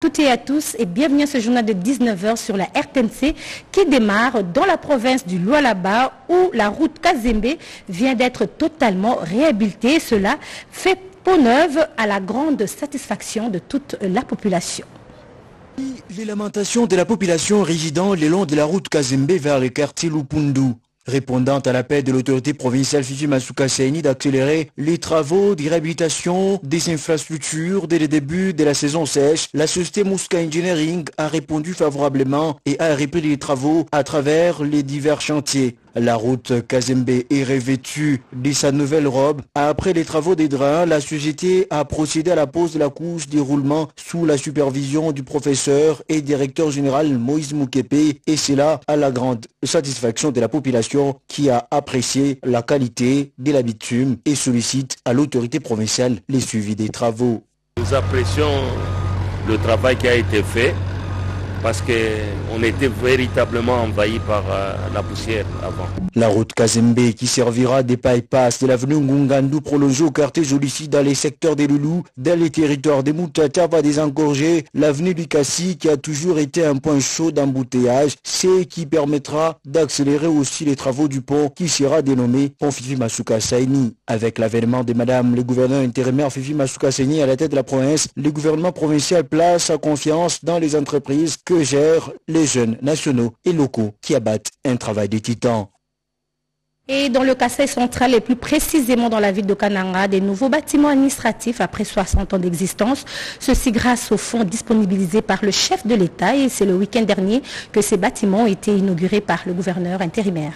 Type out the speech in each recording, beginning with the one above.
toutes et à tous et bienvenue à ce journal de 19h sur la RTNC qui démarre dans la province du Lualaba où la route Kazembe vient d'être totalement réhabilitée. Cela fait peau neuve à la grande satisfaction de toute la population. Les lamentations de la population résidant le long de la route Kazembe vers le quartier Lupundu. Répondant à l'appel de l'autorité provinciale Fifi Masuka Saini d'accélérer les travaux de réhabilitation des infrastructures dès le début de la saison sèche, la société Muska Engineering a répondu favorablement et a repris les travaux à travers les divers chantiers. La route Kazembe est revêtue de sa nouvelle robe. Après les travaux des drains, la société a procédé à la pose de la couche d'éroulement sous la supervision du professeur et directeur général Moïse Moukepe, et c'est là à la grande satisfaction de la population qui a apprécié la qualité de la bitume et sollicite à l'autorité provinciale les suivis des travaux. Nous apprécions le travail qui a été fait, parce qu'on était véritablement envahi par la poussière avant. La route Kazembe qui servira des bypass de l'avenue Ngungandu prolongée au quartier Jolissi dans les secteurs des Loulous, dans les territoires des Moutata va désengorger l'avenue du Kassi qui a toujours été un point chaud d'embouteillage, ce qui permettra d'accélérer aussi les travaux du pont qui sera dénommé pont Fifi Masuka Saini. Avec l'avènement de Madame le gouverneur intérimaire Fifi Masuka Saini à la tête de la province, le gouvernement provincial place sa confiance dans les entreprises que gèrent les jeunes nationaux et locaux qui abattent un travail de titan. Et dans le Kasaï central et plus précisément dans la ville de Kananga, des nouveaux bâtiments administratifs après 60 ans d'existence. Ceci grâce aux fonds disponibilisés par le chef de l'État et c'est le week-end dernier que ces bâtiments ont été inaugurés par le gouverneur intérimaire.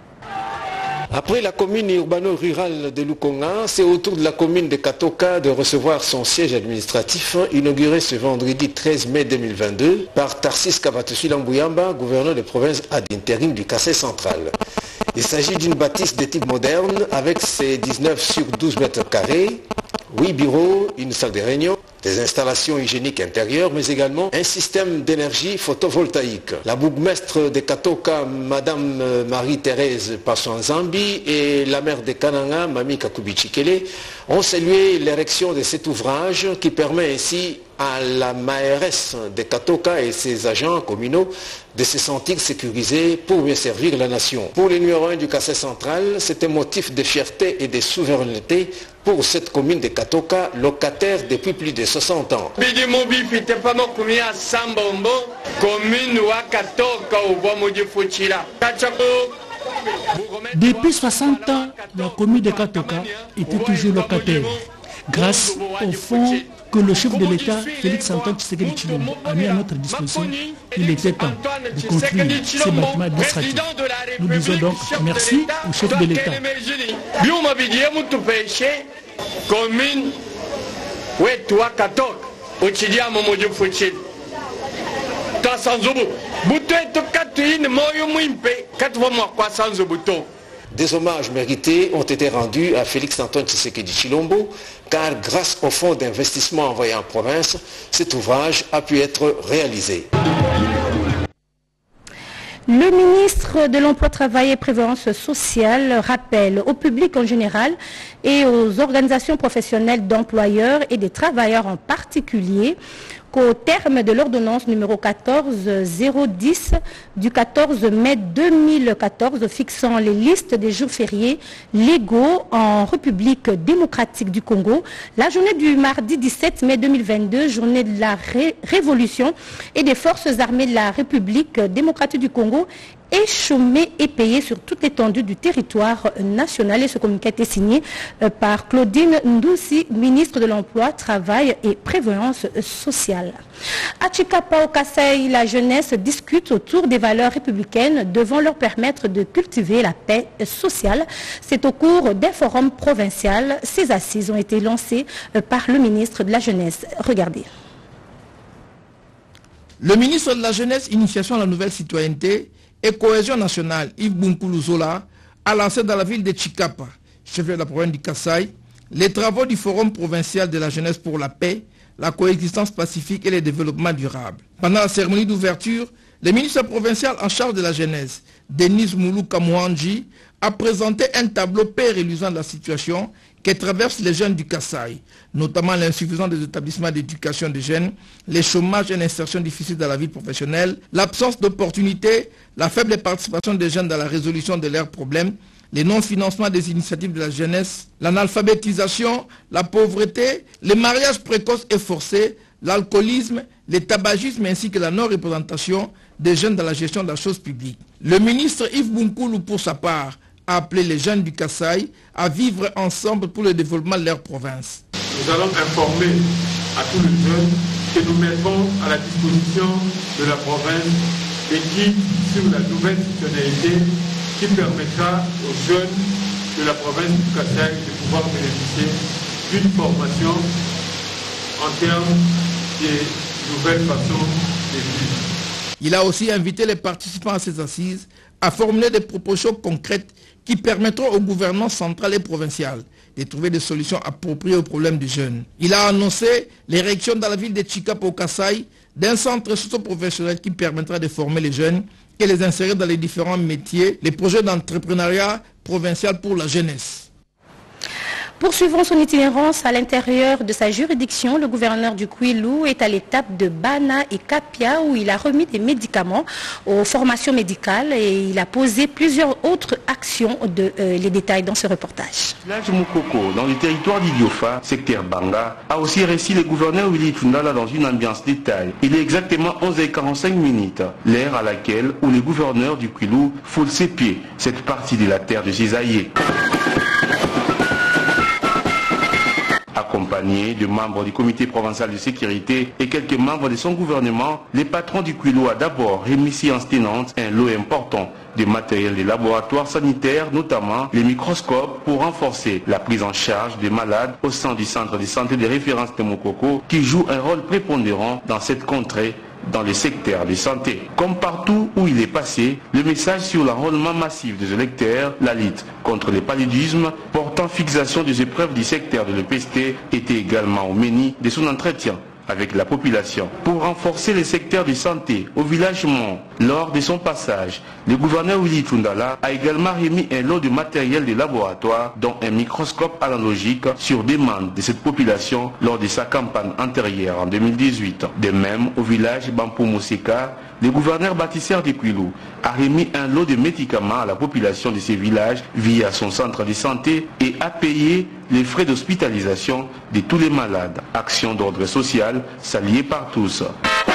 Après la commune urbano-rurale de Lukonga, c'est au tour de la commune de Katoka de recevoir son siège administratif inauguré ce vendredi 13 mai 2022 par Tarsis Kavatusi Lambouyamba, gouverneur de province ad intérim du Kasaï central. Il s'agit d'une bâtisse de type moderne avec ses 19 sur 12 mètres carrés, 8 bureaux, une salle de réunion, des installations hygiéniques intérieures, mais également un système d'énergie photovoltaïque. La bourgmestre de Katoka, Madame Marie-Thérèse Passon-Zambi, et la maire de Kananga, Mami Kakubichikele, ont salué l'érection de cet ouvrage qui permet ainsi à la mairesse de Katoka et ses agents communaux de se sentir sécurisés pour mieux servir la nation. Pour le numéro 1 du Kasaï central, c'est un motif de fierté et de souveraineté pour cette commune de Katoka, locataire depuis plus de 60 ans. Depuis 60 ans, la commune de Katoka était toujours locataire. Grâce au fonds que le chef de l'État, Félix Antoine Tshisekedi Tshilombo, a mis à notre disposition, il était temps de construire ces bâtiments administratifs. Nous disons donc merci au chef de l'État. Des hommages mérités ont été rendus à Félix Antoine Tshisekedi Tshilombo, car grâce au fonds d'investissement envoyé en province, cet ouvrage a pu être réalisé. Le ministre de l'Emploi, Travail et Prévoyance sociale rappelle au public en général et aux organisations professionnelles d'employeurs et des travailleurs en particulier qu'au terme de l'ordonnance numéro 14010 du 14 mai 2014 fixant les listes des jours fériés légaux en République démocratique du Congo, la journée du mardi 17 mai 2022, journée de la Révolution et des forces armées de la République démocratique du Congo, est chômé et payé sur toute l'étendue du territoire national. Et ce communiqué a été signé par Claudine Ndoussi, ministre de l'Emploi, Travail et Prévoyance sociale. À Chikapa, au Kasaï, la jeunesse discute autour des valeurs républicaines devant leur permettre de cultiver la paix sociale. C'est au cours d'un forum provincial. Ces assises ont été lancées par le ministre de la Jeunesse. Regardez. Le ministre de la Jeunesse, Initiation à la nouvelle citoyenneté et Cohésion nationale, Yves Bunkulu Zola, a lancé dans la ville de Chikapa, chef de la province du Kasaï, les travaux du Forum provincial de la jeunesse pour la paix, la coexistence pacifique et le développement durable. Pendant la cérémonie d'ouverture, le ministre provincial en charge de la jeunesse, Denis Moulou Kamouanji, a présenté un tableau peu reluisant de la situation que traversent les jeunes du Kasaï, notamment l'insuffisance des établissements d'éducation des jeunes, les chômages et l'insertion difficile dans la vie professionnelle, l'absence d'opportunités, la faible participation des jeunes dans la résolution de leurs problèmes, les non-financements des initiatives de la jeunesse, l'analphabétisation, la pauvreté, les mariages précoces et forcés, l'alcoolisme, le tabagisme ainsi que la non-représentation des jeunes dans la gestion de la chose publique. Le ministre Yves Bunkoulou, pour sa part, a appelé les jeunes du Kasaï à vivre ensemble pour le développement de leur province. Nous allons informer à tous les jeunes que nous mettons à la disposition de la province des guides sur la nouvelle citoyenneté qui permettra aux jeunes de la province du Kasaï de pouvoir bénéficier d'une formation en termes de nouvelles façons de vivre. Il a aussi invité les participants à ces assises à formuler des propositions concrètes qui permettront au gouvernement central et provincial de trouver des solutions appropriées aux problèmes des jeunes. Il a annoncé l'érection dans la ville de Chikapa au Kasaï d'un centre socio-professionnel qui permettra de former les jeunes et les insérer dans les différents métiers, les projets d'entrepreneuriat provincial pour la jeunesse. Poursuivant son itinérance à l'intérieur de sa juridiction, le gouverneur du Kwilu est à l'étape de Bana et Kapia où il a remis des médicaments aux formations médicales et il a posé plusieurs autres actions. Les détails dans ce reportage. Village Moukoko, dans le territoire d'Idiofa, secteur Banga, a aussi réussi le gouverneur Willy Tundala dans une ambiance détail. Il est exactement 11h45, l'heure à laquelle où le gouverneur du Kwilu foule ses pieds cette partie de la terre de ses aïeux. Accompagné de membres du comité provincial de sécurité et quelques membres de son gouvernement, le patron du Kwilu a d'abord remis séance tenante un lot important de matériel de laboratoires sanitaires, notamment les microscopes pour renforcer la prise en charge des malades au sein du centre de santé de référence de Moukoko qui joue un rôle prépondérant dans cette contrée dans les secteurs de santé. Comme partout où il est passé, le message sur l'enrôlement massif des électeurs, la lutte contre le paludisme, portant fixation des épreuves du secteur de l'EPST était également au menu de son entretien avec la population. Pour renforcer les secteurs de santé au village Mont, lors de son passage, le gouverneur Willy Tundala a également remis un lot de matériel de laboratoire, dont un microscope analogique sur demande de cette population lors de sa campagne antérieure en 2018. De même, au village Bampou-Mousseka, le gouverneur bâtisseur du Kwilu a remis un lot de médicaments à la population de ces villages via son centre de santé et a payé les frais d'hospitalisation de tous les malades. Action d'ordre social saluée par tous.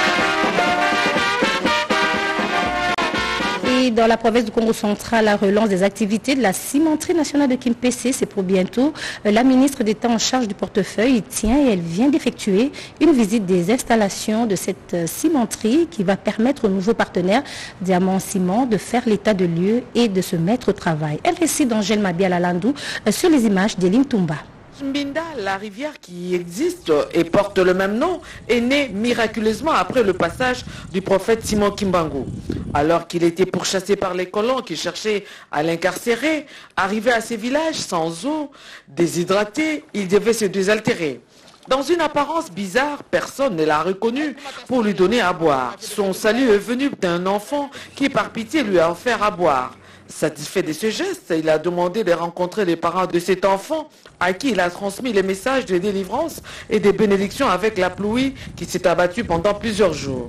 Et dans la province du Congo central, la relance des activités de la cimenterie nationale de Kimpese, c'est pour bientôt. La ministre d'État en charge du portefeuille y tient et elle vient d'effectuer une visite des installations de cette cimenterie qui va permettre aux nouveaux partenaires Diamant Ciment de faire l'état de lieu et de se mettre au travail. Un récit d'Angèle Mabiala-Landou sur les images d'Elim Toumba. Mbinda, la rivière qui existe et porte le même nom, est née miraculeusement après le passage du prophète Simon Kimbangu. Alors qu'il était pourchassé par les colons qui cherchaient à l'incarcérer, arrivé à ces villages sans eau, déshydraté, il devait se désaltérer. Dans une apparence bizarre, personne ne l'a reconnu pour lui donner à boire. Son salut est venu d'un enfant qui par pitié lui a offert à boire. Satisfait de ce geste, il a demandé de rencontrer les parents de cet enfant à qui il a transmis les messages de délivrance et de bénédiction avec la pluie qui s'est abattue pendant plusieurs jours.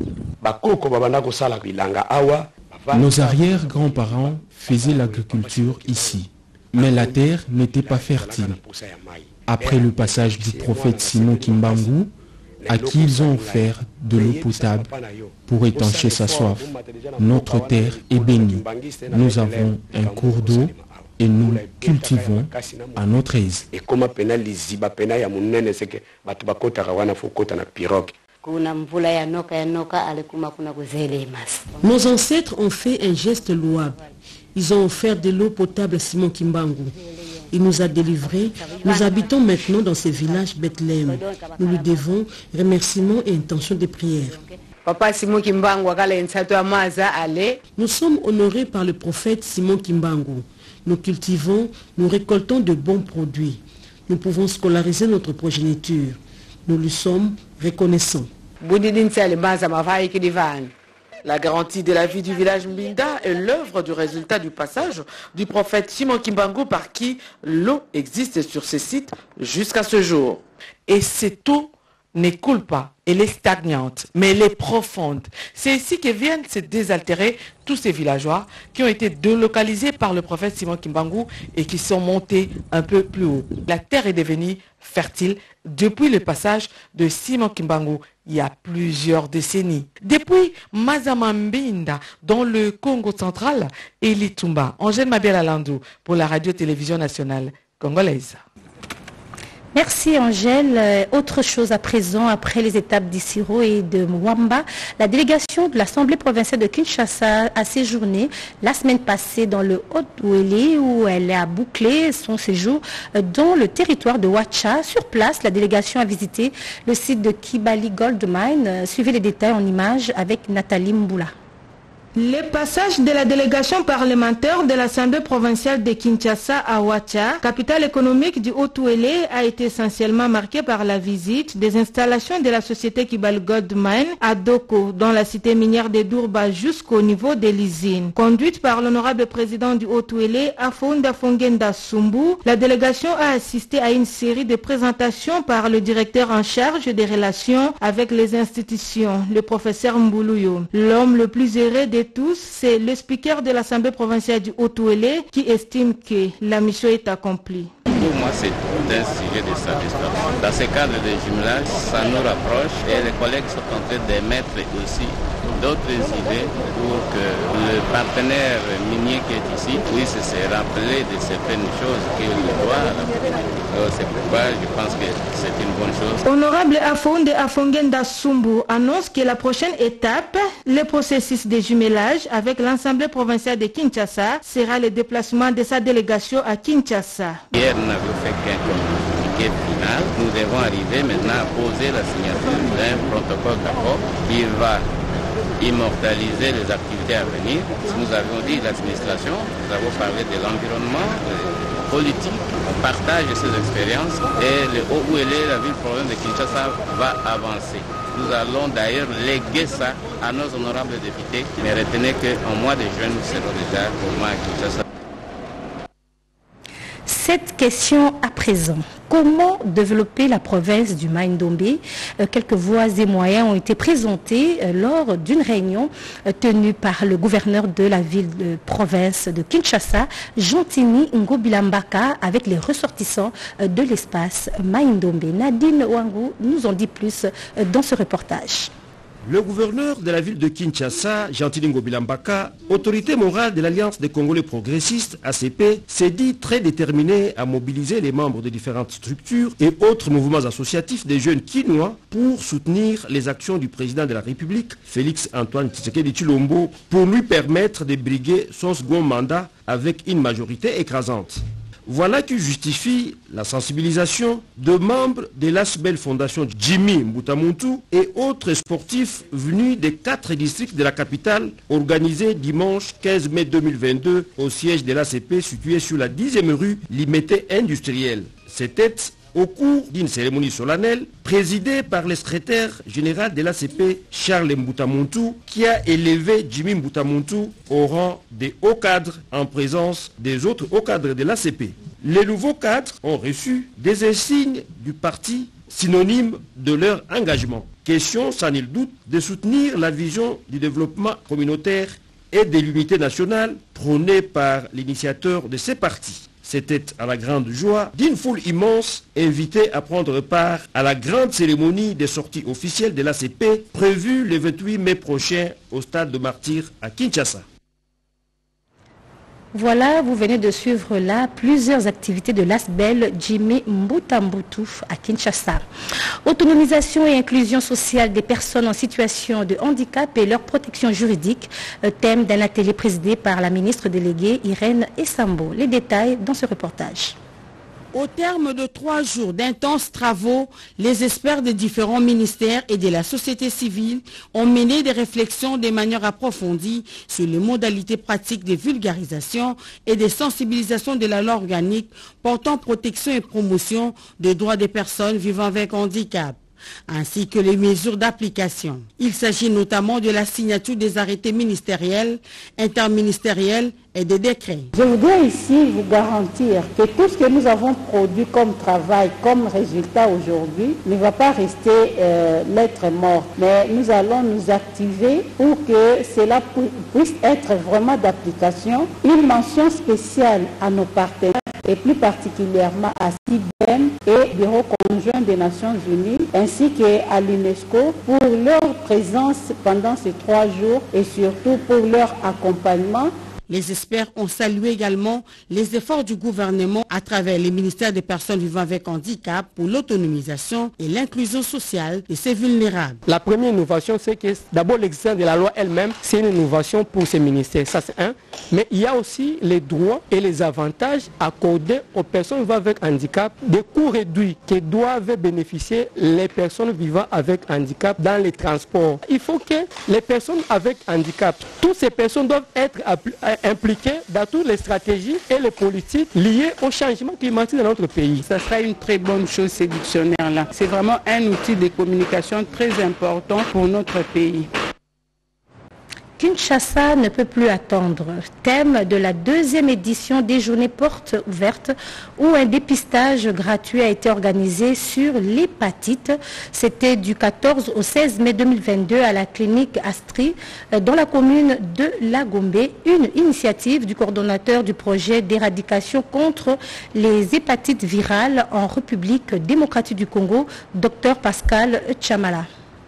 Nos arrière-grands-parents faisaient l'agriculture ici, mais la terre n'était pas fertile. Après le passage du prophète Simon Kimbangu, à qui ils ont offert de l'eau potable pour étancher sa soif, notre terre est bénie. Nous avons un cours d'eau et nous cultivons à notre aise. Nos ancêtres ont fait un geste louable. Ils ont offert de l'eau potable à Simon Kimbangu. Il nous a délivrés. Nous habitons maintenant dans ce village Bethléem. Nous lui devons remerciements et intentions de prière. Nous sommes honorés par le prophète Simon Kimbangu. Nous cultivons, nous récoltons de bons produits. Nous pouvons scolariser notre progéniture. Nous lui sommes reconnaissants. La garantie de la vie du village Mbinda est l'œuvre du résultat du passage du prophète Simon Kimbangu par qui l'eau existe sur ces sites jusqu'à ce jour. Et cette eau ne coule pas, elle est stagnante, mais elle est profonde. C'est ici que viennent se désaltérer tous ces villageois qui ont été délocalisés par le prophète Simon Kimbangu et qui sont montés un peu plus haut. La terre est devenue fertile depuis le passage de Simon Kimbangu il y a plusieurs décennies. Depuis Mazamambinda, dans le Congo central, et Litumba, Angèle Mabiala Landou pour la radio-télévision nationale congolaise. Merci Angèle. Autre chose à présent, après les étapes d'Issiro et de Mwamba, la délégation de l'Assemblée provinciale de Kinshasa a séjourné la semaine passée dans le Haut-Ouélé où elle a bouclé son séjour dans le territoire de Ouacha. Sur place, la délégation a visité le site de Kibali Gold Mine. Suivez les détails en images avec Nathalie Mboula. Le passage de la délégation parlementaire de l'Assemblée provinciale de Kinshasa à Ouacha, capitale économique du Haut-Ouélé, a été essentiellement marqué par la visite des installations de la société Kibali Gold Mine à Doko, dans la cité minière de Dourba jusqu'au niveau de l'usine. Conduite par l'honorable président du Haut-Ouélé, Afonda Fongenda Sumbu, la délégation a assisté à une série de présentations par le directeur en charge des relations avec les institutions, le professeur Mboulouyo. L'homme le plus heureux de tous, c'est le speaker de l'Assemblée provinciale du Haut-Ouélé qui estime que la mission est accomplie. Pour moi, c'est un sujet de satisfaction. Dans ce cadre de jumelage, ça nous rapproche et les collègues sont en train d'émettre aussi d'autres idées pour que le partenaire minier qui est ici puisse se rappeler de certaines choses qu'il doit à la communauté. C'est pourquoi je pense que c'est une bonne chose. Honorable Afonde Afongenda Sumbu annonce que la prochaine étape, le processus de jumelage avec l'Assemblée provinciale de Kinshasa, sera le déplacement de sa délégation à Kinshasa. Hier, nous n'avions fait qu'un communiqué final. Nous devons arriver maintenant à poser la signature d'un protocole d'accord qui va immortaliser les activités à venir. Nous avons dit l'administration, nous avons parlé de l'environnement, politique, on partage ces expériences et le Haut-Ouélé, la ville-province de Kinshasa, va avancer. Nous allons d'ailleurs léguer ça à nos honorables députés, mais retenez qu'en mois de juin, nous serons déjà au moins à Kinshasa. Cette question à présent, comment développer la province du Maïndombe? Quelques voies et moyens ont été présentés lors d'une réunion tenue par le gouverneur de la ville de province de Kinshasa, Jantini Ngobilambaka, avec les ressortissants de l'espace Maïndombe. Nadine Ouangou nous en dit plus dans ce reportage. Le gouverneur de la ville de Kinshasa, Jantini Ngobilambaka, autorité morale de l'Alliance des Congolais progressistes, ACP, s'est dit très déterminé à mobiliser les membres de différentes structures et autres mouvements associatifs des jeunes Kinois pour soutenir les actions du président de la République, Félix Antoine Tshisekedi Tshilombo, pour lui permettre de briguer son second mandat avec une majorité écrasante. Voilà qui justifie la sensibilisation de membres de l'Asbel Fondation Jimmy Mbutamuntu et autres sportifs venus des 4 districts de la capitale, organisés dimanche 15 mai 2022 au siège de l'ACP situé sur la 10e rue Limité Industrielle. C'était au cours d'une cérémonie solennelle présidée par le secrétaire général de l'ACP, Charles Mbutamuntu, qui a élevé Jimmy Mbutamuntu au rang des hauts cadres en présence des autres hauts cadres de l'ACP. Les nouveaux cadres ont reçu des insignes du parti synonymes de leur engagement. Question, sans nul doute, de soutenir la vision du développement communautaire et de l'unité nationale prônée par l'initiateur de ces partis. C'était à la grande joie d'une foule immense invitée à prendre part à la grande cérémonie des sorties officielles de l'ACP prévue le 28 mai prochain au stade de Martyrs à Kinshasa. Voilà, vous venez de suivre là plusieurs activités de l'Asbel Jimmy Mbutambutu à Kinshasa. Autonomisation et inclusion sociale des personnes en situation de handicap et leur protection juridique, thème d'un atelier présidé par la ministre déléguée Irène Essambo. Les détails dans ce reportage. Au terme de 3 jours d'intenses travaux, les experts des différents ministères et de la société civile ont mené des réflexions de manière approfondie sur les modalités pratiques de vulgarisation et de sensibilisation de la loi organique portant protection et promotion des droits des personnes vivant avec handicap. ainsi que les mesures d'application. Il s'agit notamment de la signature des arrêtés ministériels, interministériels et des décrets. Je voudrais ici vous garantir que tout ce que nous avons produit comme travail, comme résultat aujourd'hui, ne va pas rester lettre morte. Mais nous allons nous activer pour que cela puisse être vraiment d'application. Une mention spéciale à nos partenaires et plus particulièrement à CIBM et Bureau conjoint des Nations Unies ainsi qu'à l'UNESCO pour leur présence pendant ces 3 jours et surtout pour leur accompagnement. Les experts ont salué également les efforts du gouvernement à travers les ministères des personnes vivant avec handicap pour l'autonomisation et l'inclusion sociale de ces vulnérables. La première innovation, c'est que d'abord l'existence de la loi elle-même, c'est une innovation pour ces ministères, ça c'est un. Mais il y a aussi les droits et les avantages accordés aux personnes vivant avec handicap, des coûts réduits que doivent bénéficier les personnes vivant avec handicap dans les transports. Il faut que les personnes avec handicap, toutes ces personnes doivent être impliqués dans toutes les stratégies et les politiques liées au changement climatique dans notre pays. Ça sera une très bonne chose, ces dictionnaires-là. C'est vraiment un outil de communication très important pour notre pays. Kinshasa ne peut plus attendre. Thème de la 2e édition des journées portes ouvertes où un dépistage gratuit a été organisé sur l'hépatite. C'était du 14 au 16 mai 2022 à la clinique Astri dans la commune de Lagombe. Une initiative du coordonnateur du projet d'éradication contre les hépatites virales en République démocratique du Congo, Dr Pascal Chamala.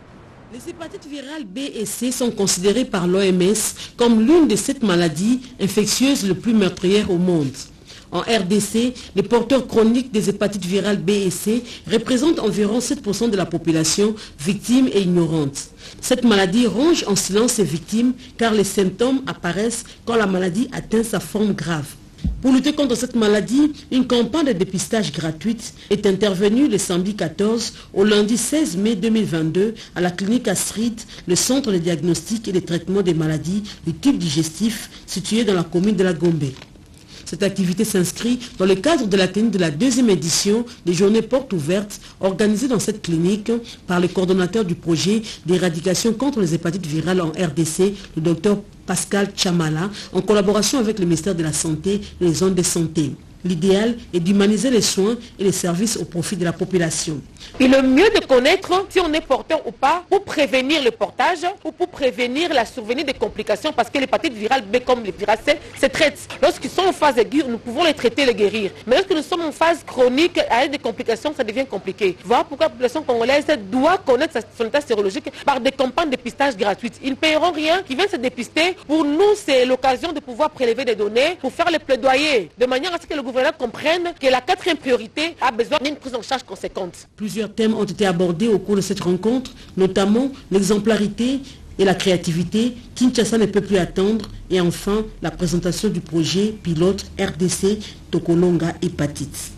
Les hépatites virales B et C sont considérées par l'OMS comme l'une des 7 maladies infectieuses les plus meurtrières au monde. En RDC, les porteurs chroniques des hépatites virales B et C représentent environ 7% de la population victime et ignorante. Cette maladie ronge en silence ses victimes car les symptômes apparaissent quand la maladie atteint sa forme grave. Pour lutter contre cette maladie, une campagne de dépistage gratuite est intervenue le samedi 14 au lundi 16 mai 2022 à la clinique Astrid, le centre de diagnostic et de traitement des maladies du tube digestif situé dans la commune de Lagombe. Cette activité s'inscrit dans le cadre de la tenue de la 2e édition des journées portes ouvertes organisées dans cette clinique par le coordonnateur du projet d'éradication contre les hépatites virales en RDC, le docteur Pascal Chamala, en collaboration avec le ministère de la Santé et les zones de santé. L'idéal est d'humaniser les soins et les services au profit de la population. Et le mieux de connaître si on est porteur ou pas pour prévenir le portage ou pour prévenir la survenue des complications parce que l'hépatite virale B comme les virales C se traitent. Lorsqu'ils sont en phase aiguë, nous pouvons les traiter et les guérir. Mais lorsque nous sommes en phase chronique, avec des complications, ça devient compliqué. Voilà pourquoi la population congolaise doit connaître son état sérologique par des campagnes de dépistage gratuites. Ils ne paieront rien, ils viennent se dépister. Pour nous, c'est l'occasion de pouvoir prélever des données pour faire les plaidoyers de manière à ce que le gouvernement comprenne que la 4e priorité a besoin d'une prise en charge conséquente. Plusieurs thèmes ont été abordés au cours de cette rencontre, notamment l'exemplarité et la créativité. Kinshasa ne peut plus attendre. Et enfin, la présentation du projet pilote RDC Tokolonga Hépatite.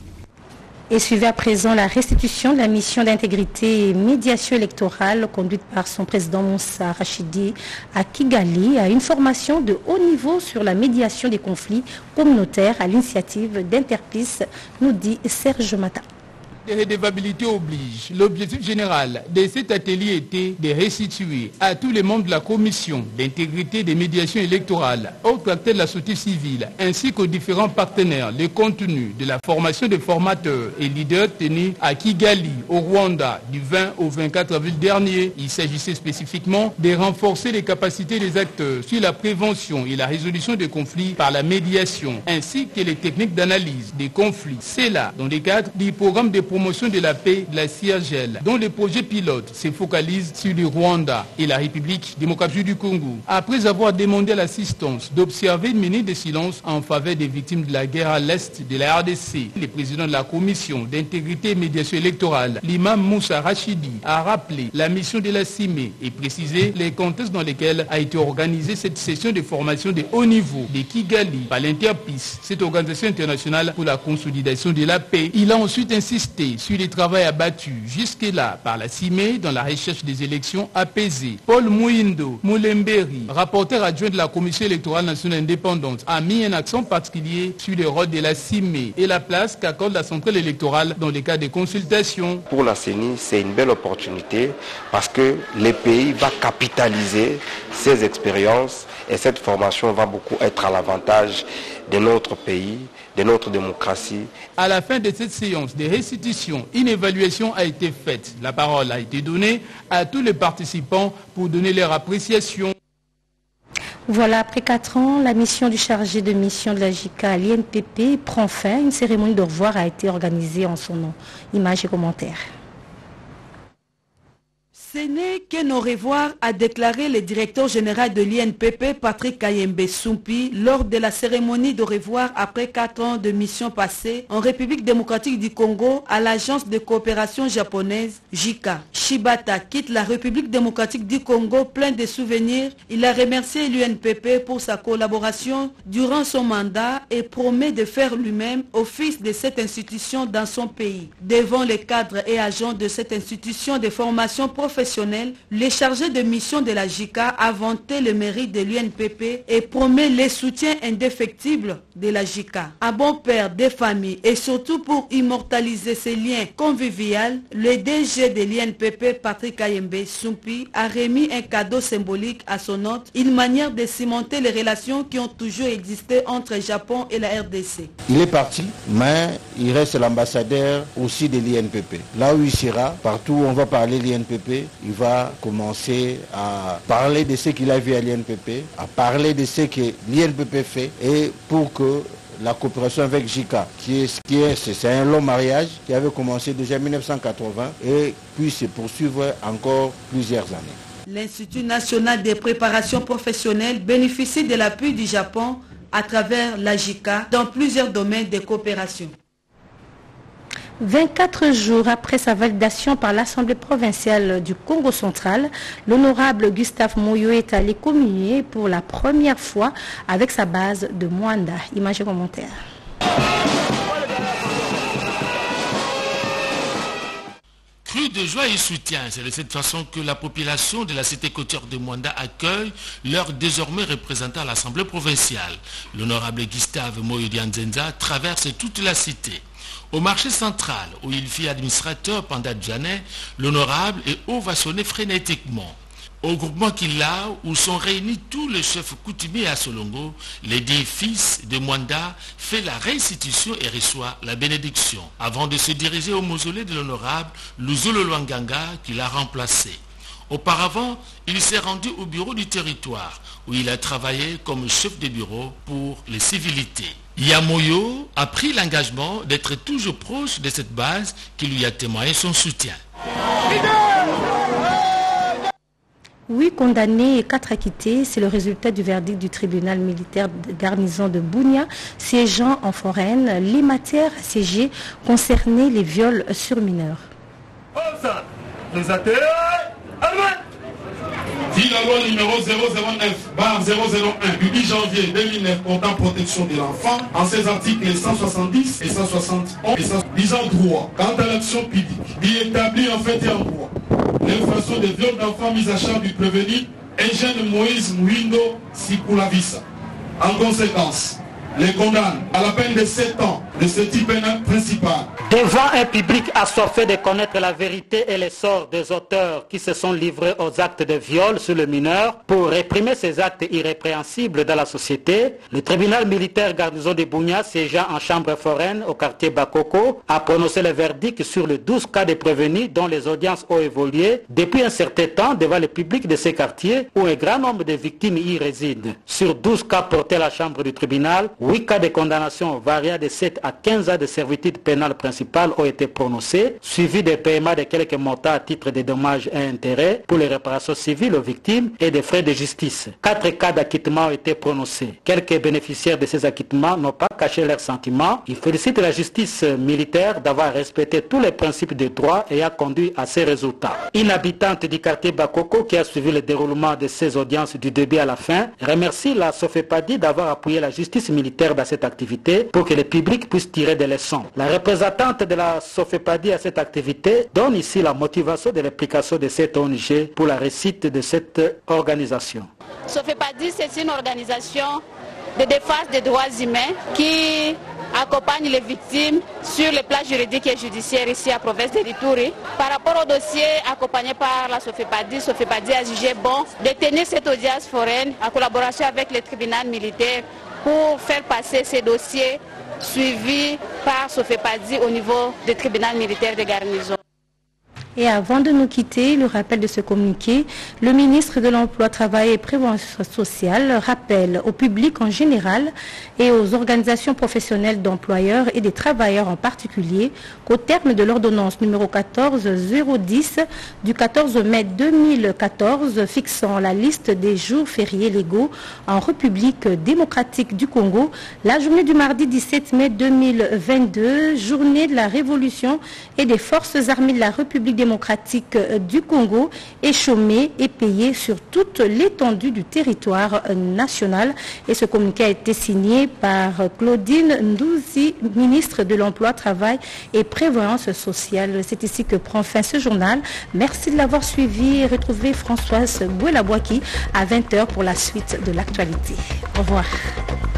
Et suivez à présent la restitution de la mission d'intégrité et médiation électorale conduite par son président Moussa Rachidi à Kigali à une formation de haut niveau sur la médiation des conflits communautaires à l'initiative d'Interpeace, nous dit Serge Mata. Les redevabilités oblige. L'objectif général de cet atelier était de restituer à tous les membres de la commission d'intégrité des médiations électorales, autres acteurs de la société civile, ainsi qu'aux différents partenaires, le contenu de la formation des formateurs et leaders tenus à Kigali, au Rwanda, du 20 au 24 avril dernier. Il s'agissait spécifiquement de renforcer les capacités des acteurs sur la prévention et la résolution des conflits par la médiation, ainsi que les techniques d'analyse des conflits. C'est là, dans le cadre du programme de promotion de la paix de la CIRGL, dont le projet pilote se focalise sur le Rwanda et la République démocratique du Congo. Après avoir demandé à l'assistance d'observer une minute de silence en faveur des victimes de la guerre à l'est de la RDC, le président de la commission d'intégrité et médiation électorale, l'imam Moussa Rachidi, a rappelé la mission de la CIME et précisé les contextes dans lesquels a été organisée cette session de formation de haut niveau de Kigali par l'Interpeace, cette organisation internationale pour la consolidation de la paix. Il a ensuite insisté enquêté sur les travaux abattus jusque-là par la CIME dans la recherche des élections apaisées. Paul Mouindo Moulemberi, rapporteur adjoint de la Commission électorale nationale indépendante, a mis un accent particulier sur le rôle de la CIME et la place qu'accorde la centrale électorale dans les cas de consultation. Pour la CENI, c'est une belle opportunité parce que le pays va capitaliser ses expériences et cette formation va beaucoup être à l'avantage de notre pays, de notre démocratie. À la fin de cette séance de restitution, une évaluation a été faite. La parole a été donnée à tous les participants pour donner leur appréciation. Voilà, après 4 ans, la mission du chargé de mission de la JICA à l'INPP prend fin. Une cérémonie de revoir a été organisée en son nom. Images et commentaires. Ce n'est qu'un au revoir, a déclaré le directeur général de l'INPP, Patrick Kayembe Sumpi, lors de la cérémonie de revoir après 4 ans de mission passée en République démocratique du Congo à l'agence de coopération japonaise JICA. Shibata quitte la République démocratique du Congo plein de souvenirs. Il a remercié l'UNPP pour sa collaboration durant son mandat et promet de faire lui-même office de cette institution dans son pays. Devant les cadres et agents de cette institution de formation professionnelle, les chargés de mission de la JICA a vanté le mérite de l'UNPP et promet le soutien indéfectible de la JICA. Un bon père des familles et surtout pour immortaliser ces liens conviviaux, le DG de l'INPP, Patrick Kayembe Sumpi, a remis un cadeau symbolique à son hôte, une manière de cimenter les relations qui ont toujours existé entre le Japon et la RDC. Il est parti, mais il reste l'ambassadeur aussi de l'INPP. Là où il sera, partout où on va parler de l'INPP, il va commencer à parler de ce qu'il a vu à l'INPP, à parler de ce que l'INPP fait et pour que la coopération avec JICA, c'est un long mariage qui avait commencé déjà en 1980 et puisse se poursuivre encore plusieurs années. L'Institut national de préparation professionnelle bénéficie de l'appui du Japon à travers la JICA dans plusieurs domaines de coopération. 24 jours après sa validation par l'Assemblée provinciale du Congo central, l'honorable Gustave Moyo est allé communier pour la première fois avec sa base de Mwanda. Images et commentaires. Cru de joie et soutien, c'est de cette façon que la population de la cité côtière de Mwanda accueille leur désormais représentant à l'Assemblée provinciale. L'honorable Gustave Moyo Dianzenza traverse toute la cité. Au marché central, où il fit administrateur pendant des années, l'honorable est ovationné frénétiquement. Au groupement Kila, où sont réunis tous les chefs coutumiers à Solongo, les 10 fils de Mwanda fait la restitution et reçoit la bénédiction, avant de se diriger au mausolée de l'honorable Luzolo Lwanganga qui l'a remplacé. Auparavant, il s'est rendu au bureau du territoire, où il a travaillé comme chef de bureau pour les civilités. Yamoyo a pris l'engagement d'être toujours proche de cette base qui lui a témoigné son soutien. 8 condamnés et 4 acquittés, c'est le résultat du verdict du tribunal militaire de garnison de Bunia, siégeant en foraine. Les matières siégées concernaient les viols sur mineurs. Si la loi numéro 009/001 du 10 janvier 2009 portant protection de l'enfant, en ses articles 170 et 171 disant droit, quant à l'action publique, il établit en fait et en droit l'infraction des viols d'enfants mis à charge du prévenu Eugène Moïse Mouindo Sikulavisa. En conséquence, les condamne à la peine de 7 ans de ce type pénal principal. Devant un public assoiffé de connaître la vérité et les sorts des auteurs qui se sont livrés aux actes de viol sur le mineur pour réprimer ces actes irrépréhensibles dans la société, le tribunal militaire garnison de Bunia, siégeant en chambre foraine au quartier Bakoko, a prononcé le verdict sur les 12 cas de prévenus dont les audiences ont évolué depuis un certain temps devant le public de ces quartiers où un grand nombre de victimes y résident. Sur 12 cas portés à la chambre du tribunal, 8 cas de condamnation variant de 7 à 15 ans de servitude pénale principale ont été prononcés, suivis des paiements de quelques montants à titre de dommages et intérêts pour les réparations civiles aux victimes et des frais de justice. 4 cas d'acquittement ont été prononcés. Quelques bénéficiaires de ces acquittements n'ont pas caché leurs sentiments. Ils félicitent la justice militaire d'avoir respecté tous les principes de droit et a conduit à ces résultats. Une habitante du quartier Bakoko qui a suivi le déroulement de ces audiences du début à la fin remercie la Sofepadi d'avoir appuyé la justice militaire sanitaire dans cette activité pour que le public puisse tirer des leçons. La représentante de la Sofepadi à cette activité donne ici la motivation de l'application de cette ONG pour la réussite de cette organisation. Sofepadi, c'est une organisation de défense des droits humains qui accompagne les victimes sur le plan juridique et judiciaire ici à province de Ritouri. Par rapport au dossier accompagné par la Sofepadi a jugé bon de tenir cette audience foraine en collaboration avec le tribunal militaire pour faire passer ces dossiers suivis par Sofepadi au niveau du tribunal militaire de garnison. Et avant de nous quitter, le rappel de ce communiqué, le ministre de l'Emploi, Travail et Prévention sociale rappelle au public en général et aux organisations professionnelles d'employeurs et des travailleurs en particulier qu'au terme de l'ordonnance numéro 14010 du 14 mai 2014 fixant la liste des jours fériés légaux en République démocratique du Congo, la journée du mardi 17 mai 2022, journée de la Révolution et des forces armées de la République démocratique du Congo, est chômée et payée sur toute l'étendue du territoire national. Et ce communiqué a été signé par Claudine Ndouzi, ministre de l'Emploi, Travail et Prévoyance sociale. C'est ici que prend fin ce journal. Merci de l'avoir suivi et retrouvez Françoise Bouelabouaki à 20h pour la suite de l'actualité. Au revoir.